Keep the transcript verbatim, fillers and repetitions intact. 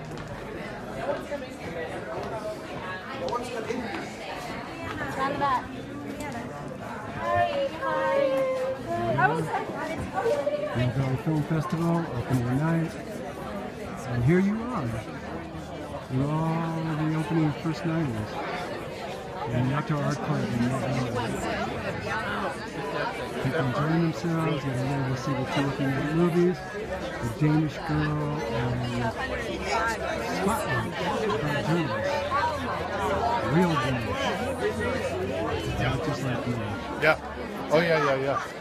Valley Film Festival, opening night, and here you are. You're all the opening first nighters. And the outdoor art club in Mill Valley. People enjoying themselves, getting ready to see the two looking at movies, The Danish Girl and Spotlight, about journalists. Real journalists. Not just like me. Yeah. Oh yeah, yeah, yeah.